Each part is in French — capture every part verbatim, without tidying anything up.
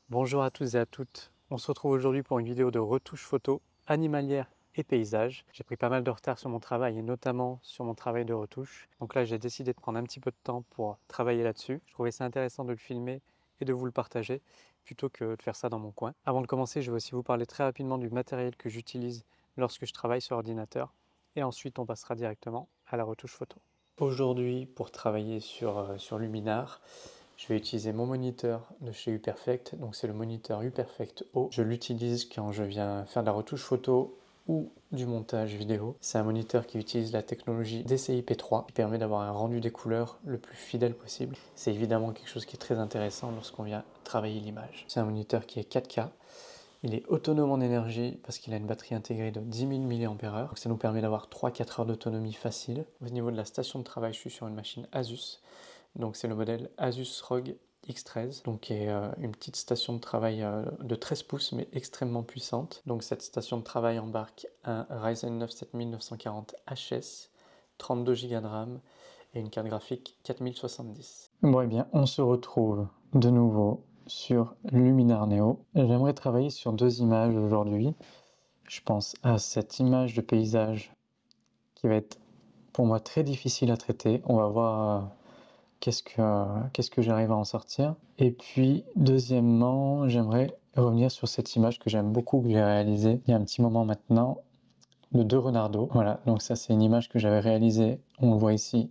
Bonjour à tous et à toutes. On se retrouve aujourd'hui pour une vidéo de retouche photo animalière et paysage. J'ai pris pas mal de retard sur mon travail et notamment sur mon travail de retouche. Donc là, j'ai décidé de prendre un petit peu de temps pour travailler là-dessus. Je trouvais ça intéressant de le filmer et de vous le partager plutôt que de faire ça dans mon coin. Avant de commencer, je vais aussi vous parler très rapidement du matériel que j'utilise lorsque je travaille sur ordinateur et ensuite on passera directement à la retouche photo. Aujourd'hui, pour travailler sur, euh, sur Luminar, je vais utiliser mon moniteur de chez Uperfect, donc c'est le moniteur Uperfect O. Je l'utilise quand je viens faire de la retouche photo ou du montage vidéo. C'est un moniteur qui utilise la technologie D C I P trois qui permet d'avoir un rendu des couleurs le plus fidèle possible. C'est évidemment quelque chose qui est très intéressant lorsqu'on vient travailler l'image. C'est un moniteur qui est quatre K. Il est autonome en énergie parce qu'il a une batterie intégrée de dix mille milliampères heure. Ça nous permet d'avoir trois à quatre heures d'autonomie facile. Au niveau de la station de travail, je suis sur une machine Asus. Donc c'est le modèle Asus R O G X treize, donc qui est euh, une petite station de travail euh, de treize pouces mais extrêmement puissante. Donc cette station de travail embarque un Ryzen neuf sept mille neuf cent quarante H S, trente-deux giga de RAM et une carte graphique quatre mille soixante-dix. Bon et bien on se retrouve de nouveau sur Luminar Neo. J'aimerais travailler sur deux images aujourd'hui. Je pense à cette image de paysage qui va être pour moi très difficile à traiter. On va voir euh, qu'est-ce que, qu'est-ce que j'arrive à en sortir. Et puis, deuxièmement, j'aimerais revenir sur cette image que j'aime beaucoup, que j'ai réalisée il y a un petit moment maintenant, de deux renardeaux. Voilà, donc ça c'est une image que j'avais réalisée, on le voit ici,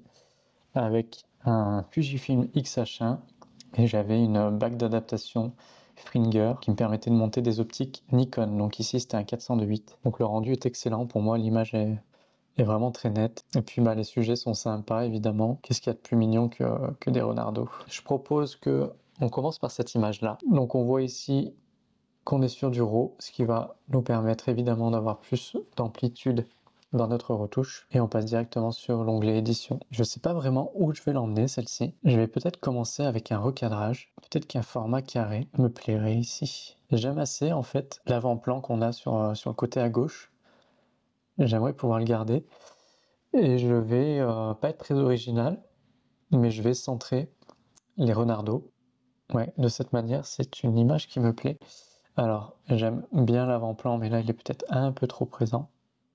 avec un Fujifilm X H un, et j'avais une bague d'adaptation Springer qui me permettait de monter des optiques Nikon. Donc ici c'était un quatre cent deux huit. Donc le rendu est excellent, pour moi l'image est est vraiment très nette. Et puis bah, les sujets sont sympas évidemment. Qu'est-ce qu'il y a de plus mignon que, que des renardeaux? Je propose que on commence par cette image-là. Donc on voit ici qu'on est sur du RAW, ce qui va nous permettre évidemment d'avoir plus d'amplitude dans notre retouche. Et on passe directement sur l'onglet édition. Je ne sais pas vraiment où je vais l'emmener celle-ci. Je vais peut-être commencer avec un recadrage. Peut-être qu'un format carré me plairait ici. J'aime assez en fait l'avant-plan qu'on a sur, sur le côté à gauche. J'aimerais pouvoir le garder. Et je vais euh, pas être très original, mais je vais centrer les renardeaux. Ouais, de cette manière, c'est une image qui me plaît. Alors, j'aime bien l'avant-plan, mais là, il est peut-être un peu trop présent.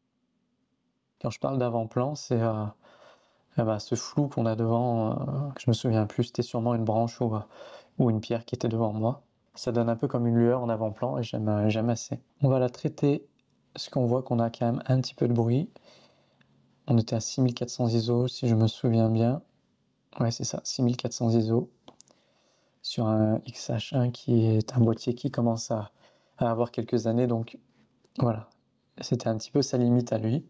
Quand je parle d'avant-plan, c'est euh, eh ben, ce flou qu'on a devant, euh, que je me souviens plus, c'était sûrement une branche ou, euh, ou une pierre qui était devant moi. Ça donne un peu comme une lueur en avant-plan et j'aime euh, j'aime assez. On va la traiter, parce qu'on voit qu'on a quand même un petit peu de bruit. On était à six mille quatre cents I S O, si je me souviens bien. Ouais, c'est ça, six mille quatre cents I S O sur un X H un qui est un boîtier qui commence à, à avoir quelques années, donc voilà, c'était un petit peu sa limite à lui.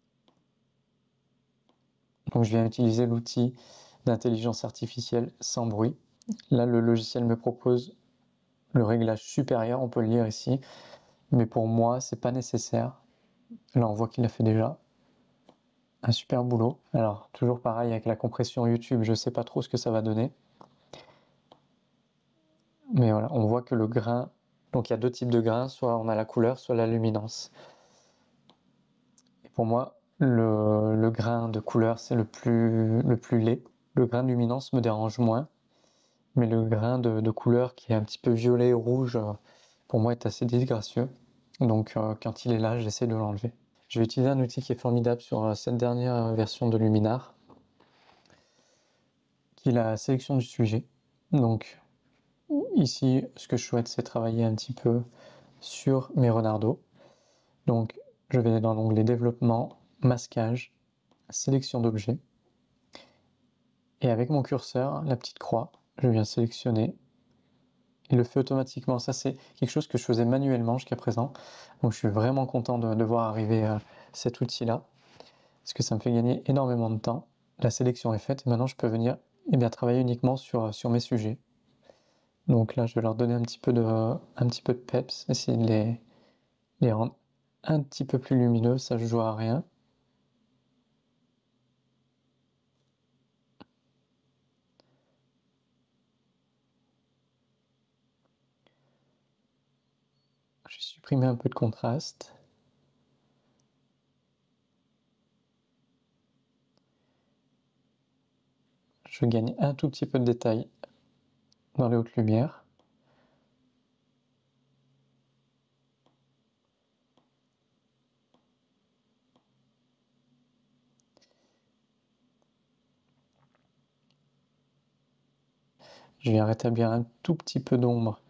Donc je viens utiliser l'outil d'intelligence artificielle sans bruit. Là, le logiciel me propose le réglage supérieur, on peut le lire ici, mais pour moi, c'est pas nécessaire. Là, on voit qu'il a fait déjà un super boulot. Alors, toujours pareil avec la compression YouTube, je sais pas trop ce que ça va donner. Mais voilà, on voit que le grain, donc il y a deux types de grains, soit on a la couleur, soit la luminance. Et pour moi, le, le grain de couleur, c'est le plus, le plus laid. Le grain de luminance me dérange moins, mais le grain de, de couleur qui est un petit peu violet, rouge, pour moi est assez disgracieux. Donc euh, quand il est là, j'essaie de l'enlever. Je vais utiliser un outil qui est formidable sur euh, cette dernière version de Luminar, qui est la sélection du sujet. Donc ici, ce que je souhaite, c'est travailler un petit peu sur mes renardeaux. Donc, je vais dans l'onglet développement, masquage, sélection d'objets. Et avec mon curseur, la petite croix, je viens sélectionner. Il le fait automatiquement. Ça, c'est quelque chose que je faisais manuellement jusqu'à présent. Donc, je suis vraiment content de, de voir arriver euh, cet outil-là, parce que ça me fait gagner énormément de temps. La sélection est faite et maintenant, je peux venir eh bien, travailler uniquement sur, sur mes sujets. Donc là, je vais leur donner un petit peu de, un petit peu de peps, essayer de les, les rendre un petit peu plus lumineux, ça je joue à rien. Je vais supprimer un peu de contraste. Je gagne un tout petit peu de détail dans les hautes lumières. Je viens rétablir un tout petit peu d'ombre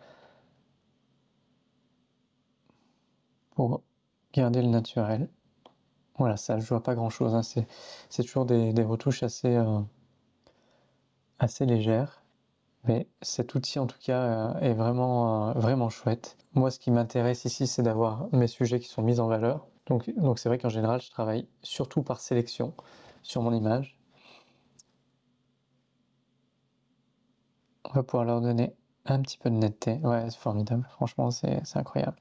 pour garder le naturel. Voilà, ça, je vois pas grand chose, hein. C'est, c'est toujours des, des retouches assez, euh, assez légères. Mais cet outil, en tout cas, euh, est vraiment, euh, vraiment chouette. Moi, ce qui m'intéresse ici, c'est d'avoir mes sujets qui sont mis en valeur. Donc, donc c'est vrai qu'en général, je travaille surtout par sélection sur mon image. On va pouvoir leur donner un petit peu de netteté. Ouais, c'est formidable. Franchement, c'est c'est incroyable.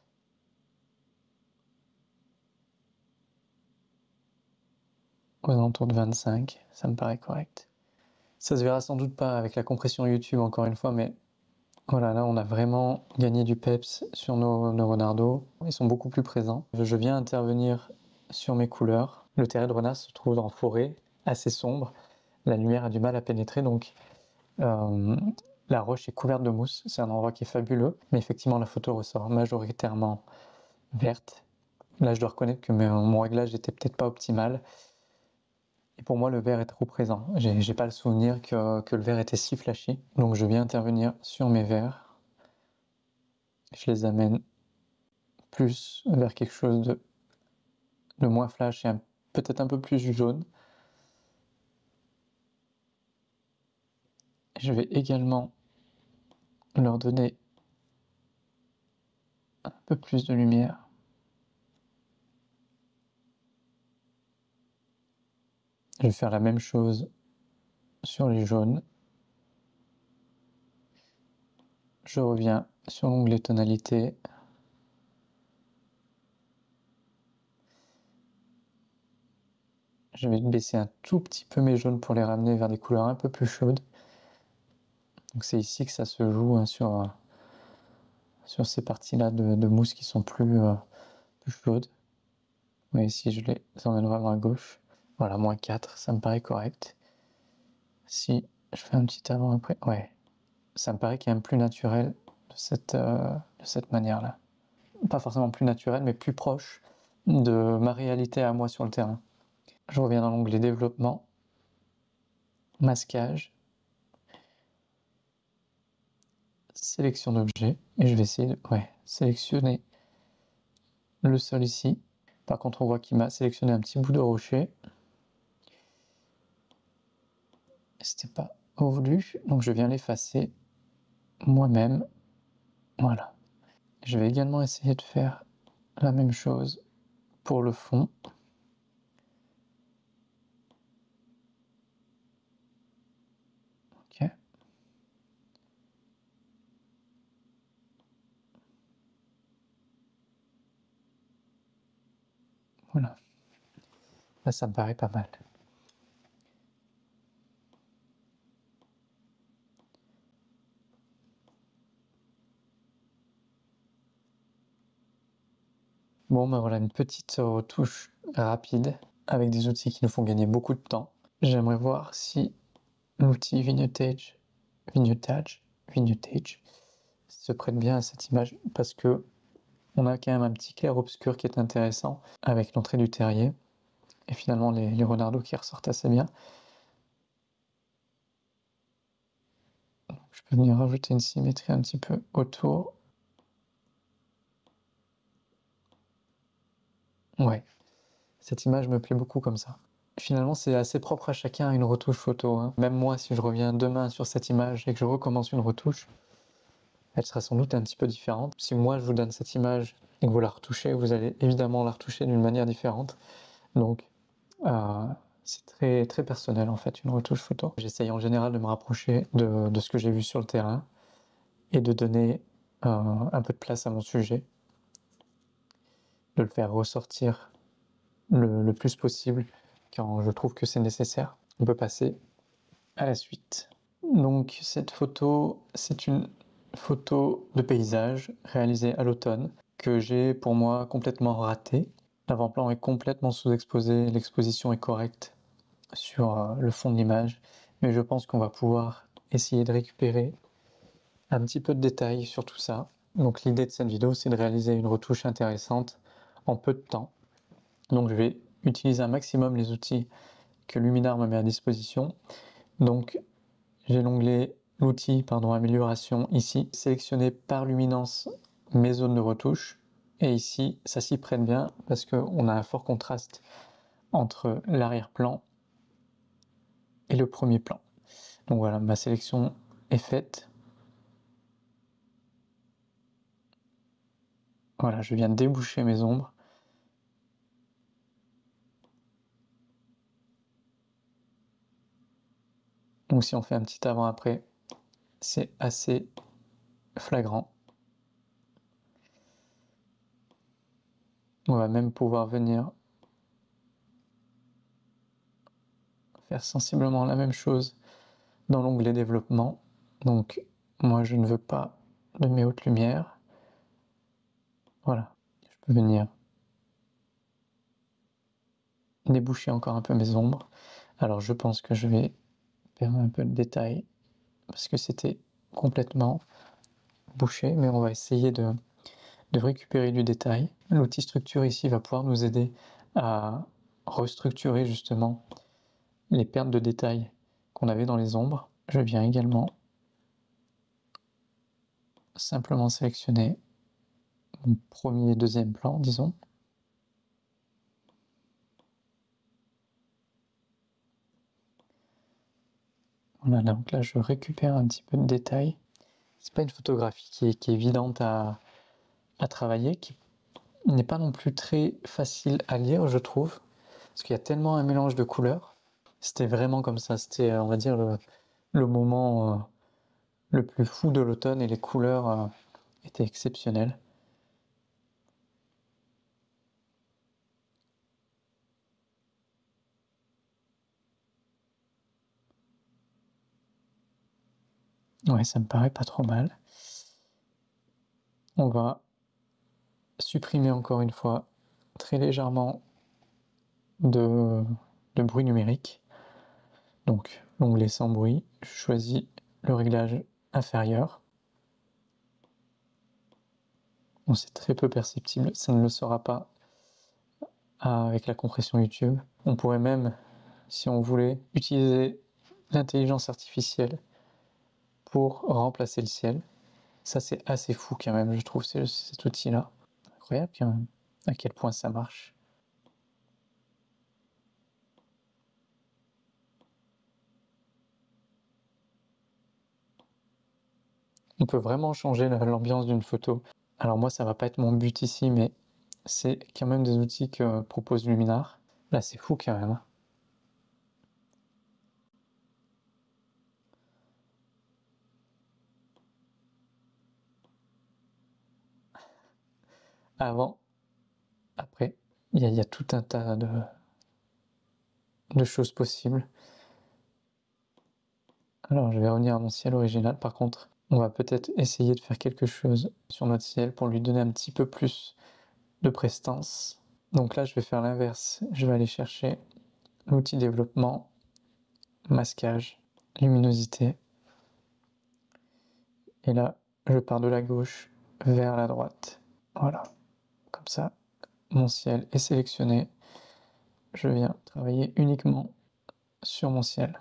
Aux alentours de vingt-cinq, ça me paraît correct. Ça se verra sans doute pas avec la compression YouTube, encore une fois, mais voilà, là, on a vraiment gagné du peps sur nos, nos renardos. Ils sont beaucoup plus présents. Je viens intervenir sur mes couleurs. Le terrain de renard se trouve en forêt, assez sombre. La lumière a du mal à pénétrer, donc euh, la roche est couverte de mousse. C'est un endroit qui est fabuleux, mais effectivement, la photo ressort majoritairement verte. Là, je dois reconnaître que mon réglage n'était peut-être pas optimal. Et pour moi, le vert est trop présent. J'ai, j'ai pas le souvenir que, que le vert était si flashy. Donc, je viens intervenir sur mes verts. Je les amène plus vers quelque chose de, de moins flash et un, peut-être un peu plus jaune. Je vais également leur donner un peu plus de lumière. Je vais faire la même chose sur les jaunes. Je reviens sur l'onglet tonalité. Je vais baisser un tout petit peu mes jaunes pour les ramener vers des couleurs un peu plus chaudes. Donc c'est ici que ça se joue, hein, sur, sur ces parties-là de, de mousse qui sont plus, euh, plus chaudes. Mais ici je les emmène vraiment à gauche. Voilà, moins quatre, ça me paraît correct. Si je fais un petit avant après, ouais, ça me paraît quand même plus naturel de cette, euh, de cette manière-là. Pas forcément plus naturel, mais plus proche de ma réalité à moi sur le terrain. Je reviens dans l'onglet développement, masquage, sélection d'objets, et je vais essayer de ouais, sélectionner le sol ici. Par contre, on voit qu'il m'a sélectionné un petit bout de rocher. C'était pas voulu, donc je viens l'effacer moi-même. Voilà. Je vais également essayer de faire la même chose pour le fond. Ok. Voilà. Là, ça me paraît pas mal. Bon, ben voilà, une petite retouche rapide avec des outils qui nous font gagner beaucoup de temps. J'aimerais voir si l'outil Vignetage, Vignetage, Vignetage se prête bien à cette image parce que on a quand même un petit clair-obscur qui est intéressant avec l'entrée du terrier et finalement les, les renardos qui ressortent assez bien. Je peux venir rajouter une symétrie un petit peu autour. Ouais, cette image me plaît beaucoup comme ça. Finalement, c'est assez propre à chacun une retouche photo, hein. Même moi, si je reviens demain sur cette image et que je recommence une retouche, elle sera sans doute un petit peu différente. Si moi je vous donne cette image et que vous la retouchez, vous allez évidemment la retoucher d'une manière différente. Donc, euh, c'est très, très personnel en fait, une retouche photo. J'essaye en général de me rapprocher de, de ce que j'ai vu sur le terrain et de donner euh, un peu de place à mon sujet, de le faire ressortir le, le plus possible quand je trouve que c'est nécessaire. On peut passer à la suite. Donc cette photo, c'est une photo de paysage réalisée à l'automne que j'ai pour moi complètement ratée. L'avant-plan est complètement sous-exposé, l'exposition est correcte sur euh, le fond de l'image, mais je pense qu'on va pouvoir essayer de récupérer un petit peu de détails sur tout ça. Donc l'idée de cette vidéo, c'est de réaliser une retouche intéressante en peu de temps. Donc je vais utiliser un maximum les outils que Luminar me met à disposition. Donc j'ai l'onglet l'outil pardon, amélioration ici, sélectionner par luminance mes zones de retouche. Et ici, ça s'y prête bien parce qu'on a un fort contraste entre l'arrière-plan et le premier plan. Donc voilà, ma sélection est faite. Voilà, je viens déboucher mes ombres. Donc si on fait un petit avant-après, c'est assez flagrant. On va même pouvoir venir faire sensiblement la même chose dans l'onglet développement. Donc moi je ne veux pas de mes hautes lumières. Voilà, je peux venir déboucher encore un peu mes ombres. Alors je pense que je vais perdre un peu de détail parce que c'était complètement bouché, mais on va essayer de, de récupérer du détail. L'outil structure ici va pouvoir nous aider à restructurer justement les pertes de détail qu'on avait dans les ombres. Je viens également simplement sélectionner mon premier et deuxième plan, disons. Voilà, donc là je récupère un petit peu de détail. C'est pas une photographie qui est, qui est évidente à, à travailler, qui n'est pas non plus très facile à lire, je trouve, parce qu'il y a tellement un mélange de couleurs. C'était vraiment comme ça, c'était, on va dire, le, le moment euh, le plus fou de l'automne et les couleurs euh, étaient exceptionnelles. Ouais, ça me paraît pas trop mal. On va supprimer encore une fois très légèrement de, de bruit numérique. Donc l'onglet sans bruit, je choisis le réglage inférieur. Bon, c'est très peu perceptible, ça ne le sera pas avec la compression YouTube. On pourrait même, si on voulait, utiliser l'intelligence artificielle pour remplacer le ciel. Ça, c'est assez fou quand même, je trouve, cet outil-là. Incroyable quand même, à quel point ça marche. On peut vraiment changer l'ambiance d'une photo. Alors moi, ça va pas être mon but ici, mais c'est quand même des outils que propose Luminar. Là, c'est fou quand même. Avant, après, il y, y, a tout un tas de, de choses possibles. Alors, je vais revenir à mon ciel original. Par contre, on va peut-être essayer de faire quelque chose sur notre ciel pour lui donner un petit peu plus de prestance. Donc là, je vais faire l'inverse. Je vais aller chercher l'outil développement, masquage, luminosité. Et là, je pars de la gauche vers la droite. Voilà, comme ça, mon ciel est sélectionné. Je viens travailler uniquement sur mon ciel.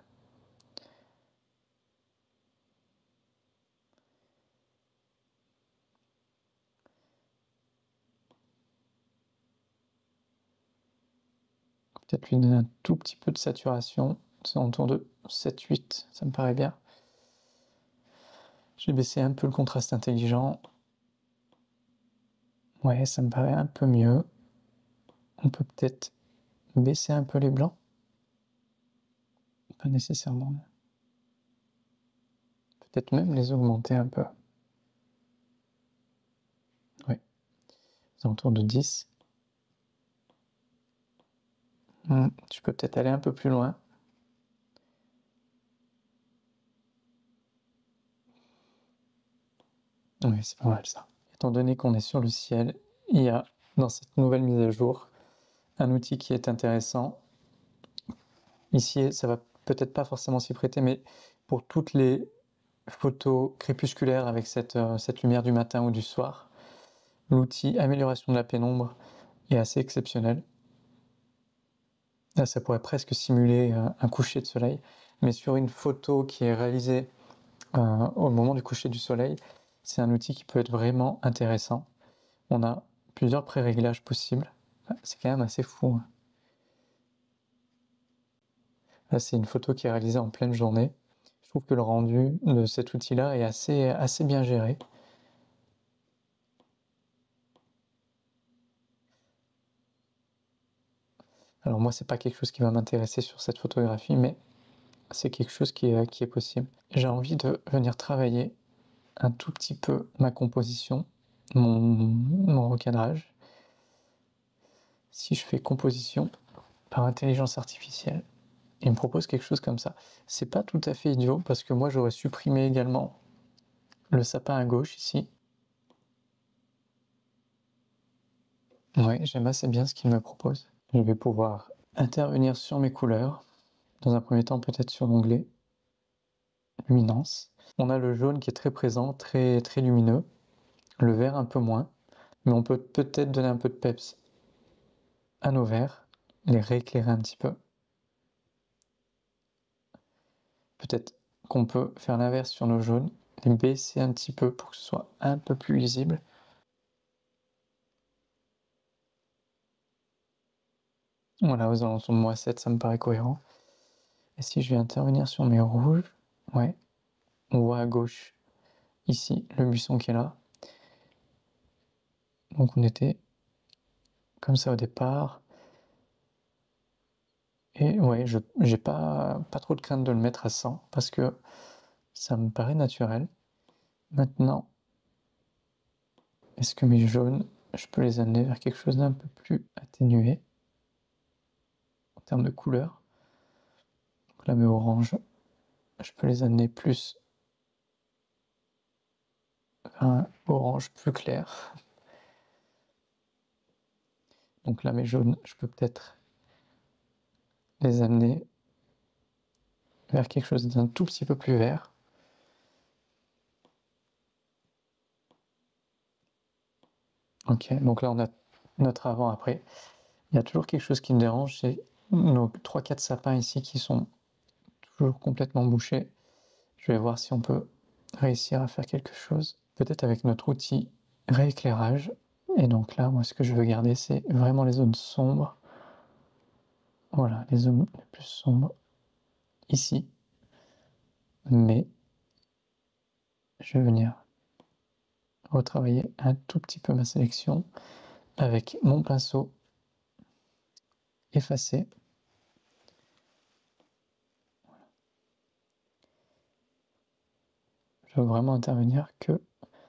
Peut-être lui donner un tout petit peu de saturation. C'est autour de sept huit, ça me paraît bien. J'ai baissé un peu le contraste intelligent. Ouais, ça me paraît un peu mieux. On peut peut-être baisser un peu les blancs. Pas nécessairement. Peut-être même les augmenter un peu. Oui, c'est autour de dix. Hmm, je peux peut-être aller un peu plus loin. Oui, c'est pas mal ça. Étant donné qu'on est sur le ciel, il y a dans cette nouvelle mise à jour un outil qui est intéressant. Ici, ça va peut-être pas forcément s'y prêter, mais pour toutes les photos crépusculaires avec cette, euh, cette lumière du matin ou du soir, l'outil amélioration de la pénombre est assez exceptionnel. Là, ça pourrait presque simuler euh, un coucher de soleil, mais sur une photo qui est réalisée euh, au moment du coucher du soleil. C'est un outil qui peut être vraiment intéressant. On a plusieurs pré-réglages possibles. C'est quand même assez fou, hein. Là, c'est une photo qui est réalisée en pleine journée. Je trouve que le rendu de cet outil-là est assez, assez bien géré. Alors moi, c'est pas quelque chose qui va m'intéresser sur cette photographie, mais c'est quelque chose qui est, qui est possible. J'ai envie de venir travailler un tout petit peu ma composition, mon, mon recadrage. Si je fais composition par intelligence artificielle, il me propose quelque chose comme ça. C'est pas tout à fait idiot, parce que moi, j'aurais supprimé également le sapin à gauche ici. Ouais, j'aime assez bien ce qu'il me propose. Je vais pouvoir intervenir sur mes couleurs. Dans un premier temps, peut-être sur l'onglet luminance. On a le jaune qui est très présent, très, très lumineux. Le vert un peu moins. Mais on peut peut-être donner un peu de peps à nos verts, les rééclairer un petit peu. Peut-être qu'on peut faire l'inverse sur nos jaunes, les baisser un petit peu pour que ce soit un peu plus lisible. Voilà, aux alentours de moins sept, ça me paraît cohérent. Et si je vais intervenir sur mes rouges, ouais, on voit à gauche, ici, le buisson qui est là. Donc on était comme ça au départ. Et ouais, je j'ai pas, pas trop de crainte de le mettre à cent parce que ça me paraît naturel. Maintenant, est-ce que mes jaunes, je peux les amener vers quelque chose d'un peu plus atténué en termes de couleur? Donc là, mes oranges, je peux les amener plus vers un orange plus clair. Donc là, mes jaunes, je peux peut-être les amener vers quelque chose d'un tout petit peu plus vert. Ok, donc là, on a notre avant-après. Il y a toujours quelque chose qui me dérange, c'est nos trois quatre sapins ici qui sont toujours complètement bouchés. Je vais voir si on peut réussir à faire quelque chose, peut-être avec notre outil rééclairage. Et donc là, moi, ce que je veux garder, c'est vraiment les zones sombres. Voilà, les zones les plus sombres ici. Mais je vais venir retravailler un tout petit peu ma sélection avec mon pinceau effacé. Je veux vraiment intervenir que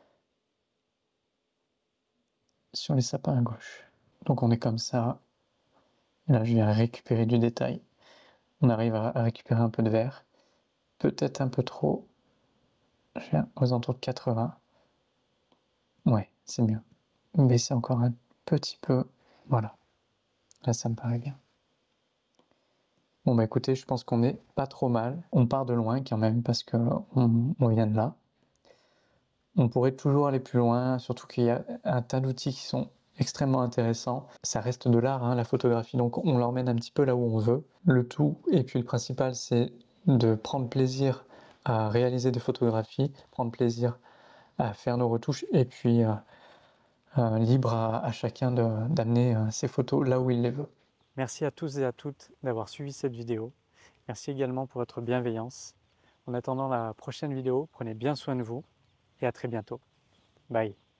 sur les sapins à gauche. Donc on est comme ça. Et là, je viens récupérer du détail. On arrive à récupérer un peu de vert. Peut-être un peu trop. Je viens aux alentours de quatre-vingts. Ouais, c'est mieux. Baisser encore un petit peu. Voilà. Là, ça me paraît bien. Bon, bah écoutez, je pense qu'on est pas trop mal. On part de loin quand même parce qu'on on vient de là. On pourrait toujours aller plus loin, surtout qu'il y a un tas d'outils qui sont extrêmement intéressants. Ça reste de l'art, hein, la photographie, donc on l'emmène un petit peu là où on veut. Le tout, et puis le principal, c'est de prendre plaisir à réaliser des photographies, prendre plaisir à faire nos retouches, et puis euh, euh, libre à, à chacun d'amener euh, ses photos là où il les veut. Merci à tous et à toutes d'avoir suivi cette vidéo. Merci également pour votre bienveillance. En attendant la prochaine vidéo, prenez bien soin de vous et à très bientôt. Bye.